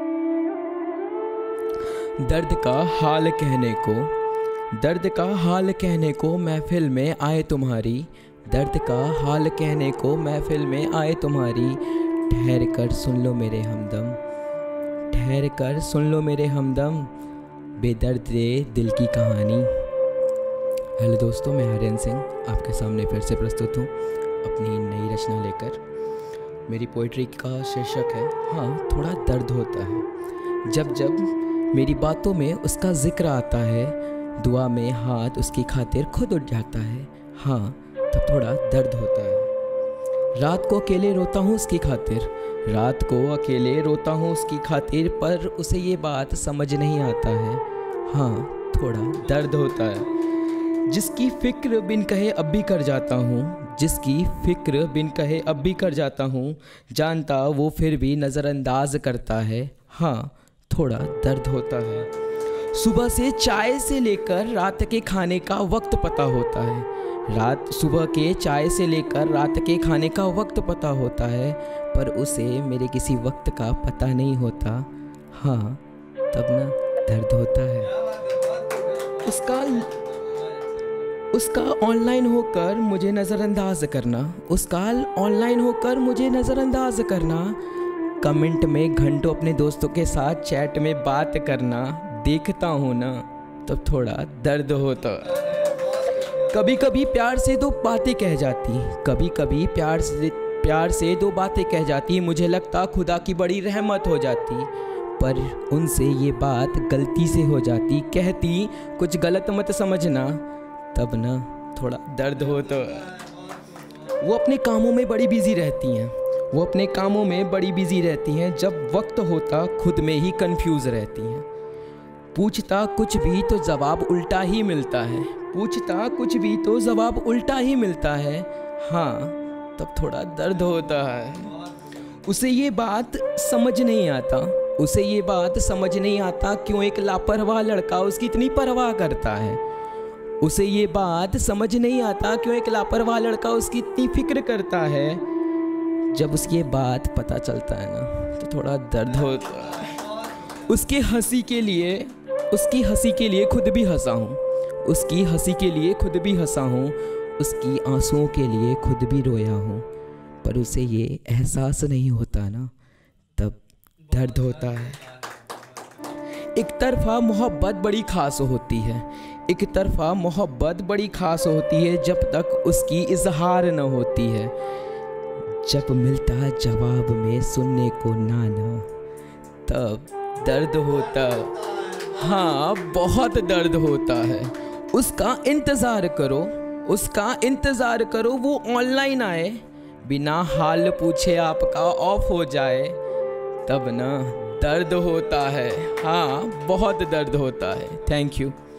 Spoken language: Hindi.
दर्द का हाल कहने को, दर्द का हाल कहने को महफिल में आए तुम्हारी, दर्द का हाल कहने को महफिल में आए तुम्हारी। ठहर कर सुन लो मेरे हमदम, ठहर कर सुन लो मेरे हमदम, बेदर्द दिल की कहानी। हेलो दोस्तों, मैं हरिन सिंह आपके सामने फिर से प्रस्तुत हूँ अपनी नई रचना लेकर। मेरी पोइट्री का शीर्षक है हाँ थोड़ा दर्द होता है। जब जब मेरी बातों में उसका जिक्र आता है, दुआ में हाथ उसकी खातिर खुद उठ जाता है। हाँ तब थोड़ा दर्द होता है। रात को अकेले रोता हूँ उसकी खातिर, रात को अकेले रोता हूँ उसकी खातिर, पर उसे ये बात समझ नहीं आता है। हाँ थोड़ा दर्द होता है। जिसकी फिक्र बिन कहे अब भी कर जाता हूँ, जिसकी फिक्र बिन कहे अब भी कर जाता हूँ, जानता वो फिर भी नज़रअंदाज करता है। हाँ थोड़ा दर्द होता है। सुबह से चाय से लेकर रात के खाने का वक्त पता होता है, सुबह के चाय से लेकर रात के खाने का वक्त पता होता है, पर उसे मेरे किसी वक्त का पता नहीं होता। हाँ तब ना दर्द होता है। उसका ऑनलाइन होकर मुझे नज़रअंदाज करना, उसका ऑनलाइन होकर मुझे नज़रअंदाज करना, कमेंट में घंटों अपने दोस्तों के साथ चैट में बात करना, देखता हूँ ना तब थोड़ा दर्द होता। कभी कभी प्यार से दो बातें कह जाती, कभी कभी प्यार से दो बातें कह जाती, मुझे लगता खुदा की बड़ी रहमत हो जाती, पर उनसे ये बात गलती से हो जाती, कहती कुछ गलत मत समझना, तब ना थोड़ा दर्द होता। वो अपने कामों में बड़ी बिजी रहती हैं, वो अपने कामों में बड़ी बिजी रहती हैं, जब वक्त होता खुद में ही कंफ्यूज रहती हैं। पूछता कुछ भी तो जवाब उल्टा ही मिलता है, पूछता कुछ भी तो जवाब उल्टा ही मिलता है। हाँ तब थोड़ा दर्द होता है। उसे ये बात समझ नहीं आता, उसे ये बात समझ नहीं आता क्यों एक लापरवाह लड़का उसकी इतनी परवाह करता है। उसे ये बात समझ नहीं आता क्यों एक लापरवाह लड़का उसकी इतनी फिक्र करता है। जब उसकी ये बात पता चलता है ना तो थोड़ा दर्द होता है। उसकी हंसी के लिए खुद भी हंसा हूँ, उसकी हंसी के लिए खुद भी हंसा हूँ, उसकी आंसुओं के लिए खुद भी रोया हूँ, पर उसे ये एहसास नहीं होता ना तब दर्द होता है। एक तरफा मोहब्बत बड़ी खास होती है, एक तरफा मोहब्बत बड़ी खास होती है, जब तक उसकी इजहार न होती है। जब मिलता जवाब में सुनने को नाना तब दर्द होता। हाँ बहुत दर्द होता है। उसका इंतज़ार करो, उसका इंतज़ार करो, वो ऑनलाइन आए, बिना हाल पूछे आपका ऑफ हो जाए, तब ना दर्द होता है। हाँ बहुत दर्द होता है। Thank you.